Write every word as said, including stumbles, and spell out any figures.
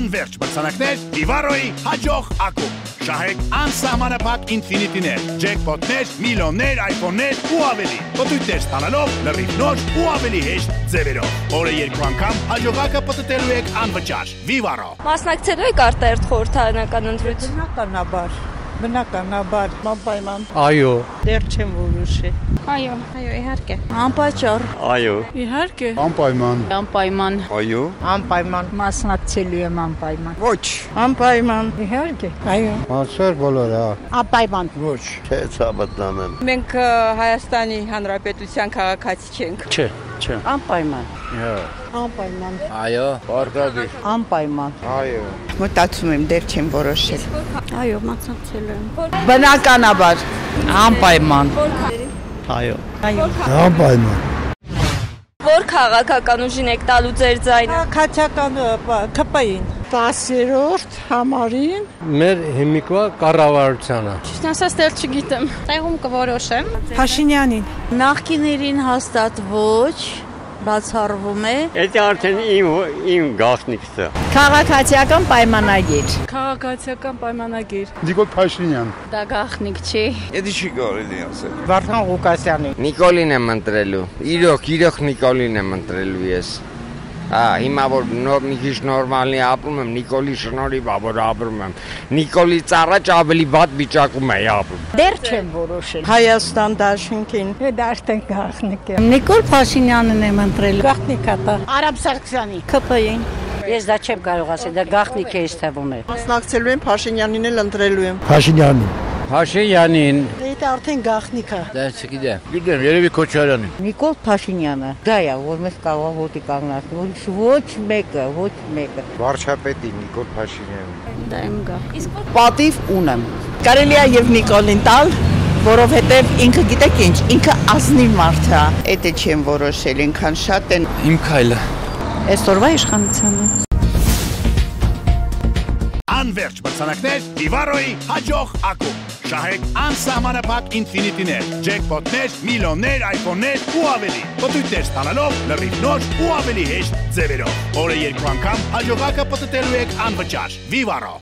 Անվերջ մրցանակներ Vivaro-ի հաջող ակումբ։ Շահեք անսահմանափակ ինֆինիտիներ, ջեքփոթներ, միլիոններ, այֆոններ ու ավելի։ Պտույտներ ստանալով լրիվ նոր ու ավելի հեշտ ձևերով։ Օրը երկու անգամ հաջողակը պտտելու եք անվճար։ Vivaro։ Մասնակցելու եք արտահերթ խորհրդարանական ընտրություն։ Բնականաբար, բնականաբար, անպայման։ Այո։ Դեռ չեմ որոշել։ Այո, այո, իհարկե։ Անպատճառ։ Այո։ Իհարկե։ Անպայման։ Անպայման։ Այո։ Անպայման։ Մասնակցելու եմ անպայման։ Ոչ։ Անպայման։ Իհարկե։ Այո։ Անսեր բոլորը։ Անպայման։ Ոչ։ Չէ, ցավտնամ։ Մենք Հայաստանի Հանրապետության քաղաքացի չենք։ Չէ, չէ։ Անպայման։ Հա։ Անպայման։ Այո, պարտադիր։ Անպայման։ Այո։ Մտածում եմ, դեռ չեմ որոշել։ Այո, մասնակցելու եմ։ Բնականաբար, անպայման։ Այո։ Այո։ Անպայման։ Որ քաղաքական ուժին եք տալու ձեր ձայնը։ Քաչական ԿՊ-ին։ տասերորդ համարին Մեր հիմիկվա կառավարությանը։ Ճիշտ ասած դեռ չգիտեմ։ Տեղում կորոշեմ։ Փաշինյանին։ Նախկիներին հաստատ ոչ, բացառվում է։ Դա արդեն իմ իմ գաղտնիքն է։ Քաղաքացիական պայմանագիր։ Քաղաքացիական պայմանագիր։ Նիկոլ Փաշինյան։ Դա գաղտնիք չի։ Դա չի կարելի ասել։ Վարդան Ղուկասյանին։ Նիկոլին եմ ընտրելու։ Իրոք, իրոք Նիկոլին եմ ընտրելու ես։ Հա, հիմա որ նոր մի քիչ նորմալի ապրում եմ, Նիկոլի շնորհիվ որ ապրում եմ։ Նիկոլից առաջ ավելի վատ վիճակում էի ապրում։ Դեռ չեմ որոշել։ Հայաստան դաշինքին։ Դա արդեն գաղտնիք է։ Նիկոլ Փաշինյանն եմ ընտրել։ Գաղտնիք է դա։ Արամ Սարգսյանի։ ԿՊ-ին։ Ես դա չեմ կարող ասել, դա գաղտնիք է ինձ թվում է։ Մասնակցելու եմ Փաշինյանին էլ ընտրելու եմ։ Փաշինյանին։ Փաշինյանին։ Դա արդեն գաղտնիք է։ Դա չգիտեմ։ Գիտեմ, երևի Քոչարյանին։ Նիկոլ Փաշինյանը։ Դա է, որ մեզ կարող է ոտի կանգնած։ Ոչ մեկը, ոչ մեկը։ Վարչապետի Նիկոլ Փաշինյանին։ Դա եմ գա։ Իսկ Պատիվ ունեմ։ Կարելի է եւ Նիկոլին տալ, որովհետեւ ինքը գիտեք ինչ, ինքը ազնիվ մարդ է։ Էդը չեմ որոշել, ինքան շատ են։ Իմ քայլը։ Այսօրվա իշխանությանը։ Անվերջ մրցանակներ Vivaro-ի հաջող ակումբ։ Շահեք անսահմանափակ ինֆինիտիներ, ջեքփոթներ, միլիոններ, այֆոններ ու ավելի։ Պտույտներ ստանալով լրիվ նոր ու ավելի հեշտ ձևերով։ Օրը երկու անգամ հաջողակը պտտելու եք անվճար։ Vivaro։